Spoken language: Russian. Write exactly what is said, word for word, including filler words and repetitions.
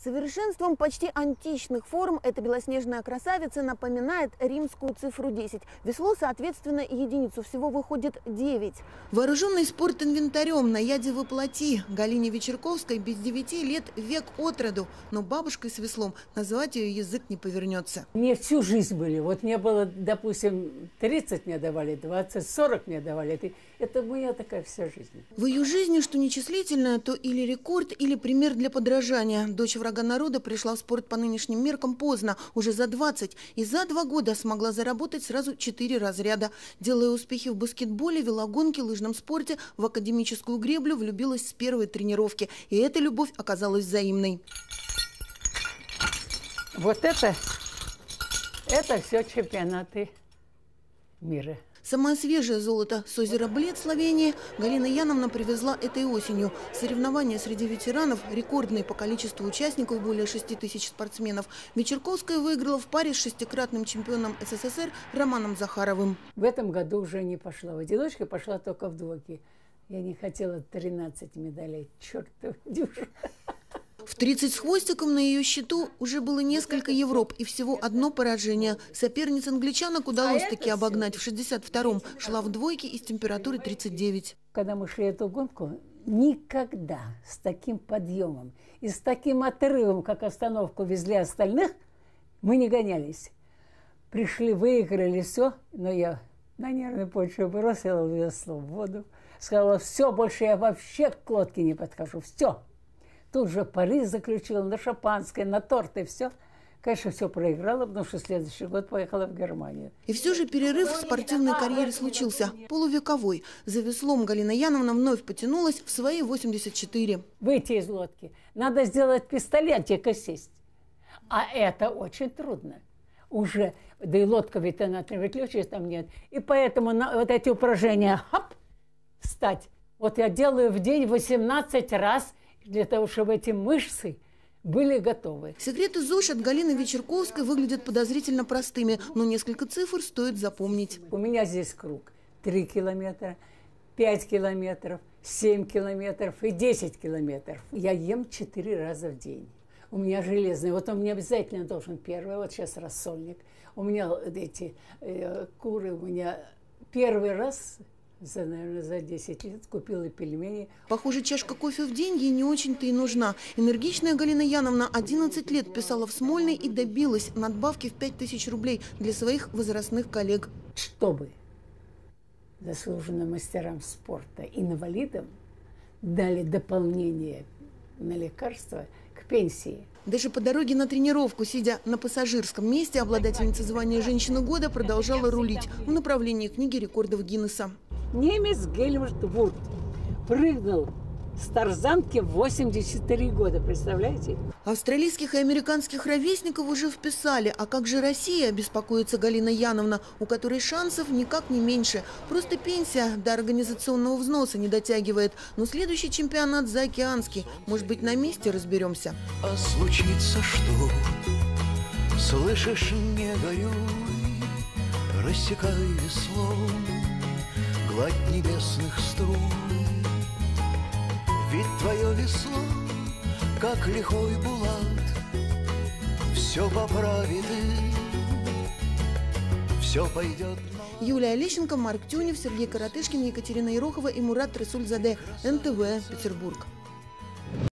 Совершенством почти античных форм эта белоснежная красавица напоминает римскую цифру десять. Весло, соответственно, единицу. Всего выходит девять. Вооруженный спортинвентарем на яде воплоти. Галине Вечерковской без девяти лет век от роду. Но бабушкой с веслом назвать ее язык не повернется. Мне всю жизнь были. Вот мне было, допустим, тридцать мне давали, двадцать, сорок мне давали. Это, это моя такая вся жизнь. В ее жизни, что нечислительное, то или рекорд, или пример для подражания. Дочь врага народа пришла в спорт по нынешним меркам поздно, уже за двадцать. И за два года смогла заработать сразу четыре разряда. Делая успехи в баскетболе, велогонке, лыжном спорте, в академическую греблю влюбилась с первой тренировки. И эта любовь оказалась взаимной. Вот это, это все чемпионаты мира. Самое свежее золото с озера Блед, Словения, Галина Яновна привезла этой осенью. Соревнования среди ветеранов, рекордные по количеству участников, более шести тысяч спортсменов. Вечерковская выиграла в паре с шестикратным чемпионом СССР Романом Захаровым. В этом году уже не пошла в одиночку, пошла только в двойки. Я не хотела тринадцать медалей. Чертов дюжа. В тридцать с хвостиком на ее счету уже было несколько Европ и всего одно поражение. Соперниц англичанок удалось таки обогнать. В шестьдесят втором шла в двойке и с температурой тридцать девять. Когда мы шли эту гонку, никогда с таким подъемом и с таким отрывом, как остановку везли остальных, мы не гонялись. Пришли, выиграли все, но я на нервной почве бросила весло в воду. Сказала, все, больше я вообще к лодке не подхожу, все. Тут же Париж заключила на шампанское, на торты, все. Конечно, все проиграла, потому что в следующий год поехала в Германию. И все же перерыв в спортивной карьере случился, полувековой. За веслом Галина Яновна вновь потянулась в свои восемьдесят четыре. Выйти из лодки. Надо сделать пистолетик и сесть. А это очень трудно. Уже, да и лодка ведь она выключить там нет. И поэтому на, вот эти упражнения, хоп, встать. Вот я делаю в день восемнадцать раз, для того, чтобы эти мышцы были готовы. Секреты ЗОЖ от Галины Вечерковской выглядят подозрительно простыми, но несколько цифр стоит запомнить. У меня здесь круг. три километра, пять километров, семь километров и десять километров. Я ем четыре раза в день. У меня железный. Вот он мне обязательно должен первый. Вот сейчас рассольник. У меня эти э, куры, у меня первый раз... За, наверное, за десять лет купила пельмени. Похоже, чашка кофе в день ей не очень-то и нужна. Энергичная Галина Яновна одиннадцать лет писала в Смольной и добилась надбавки в пять тысяч рублей для своих возрастных коллег. Чтобы заслуженным мастерам спорта, инвалидам дали дополнение на лекарства к пенсии. Даже по дороге на тренировку, сидя на пассажирском месте, обладательница звания «Женщина года» продолжала рулить в направлении книги рекордов Гиннесса. Немец Гельмут Вурт прыгнул с тарзанки в восемьдесят три года, представляете? Австралийских и американских ровесников уже вписали. А как же Россия, беспокоится Галина Яновна, у которой шансов никак не меньше. Просто пенсия до организационного взноса не дотягивает. Но следующий чемпионат заокеанский. Может быть, на месте разберемся. А случится что? Слышишь, не горюй, рассекай веслом гладь небесных струй. Ведь твое весло, как лихой булат, все поправит и все пойдет. Юлия Лещенко, Марк Тюнев, Сергей Каратышкин, Екатерина Ерохова и Мурат Расульзаде. эн тэ вэ, Петербург.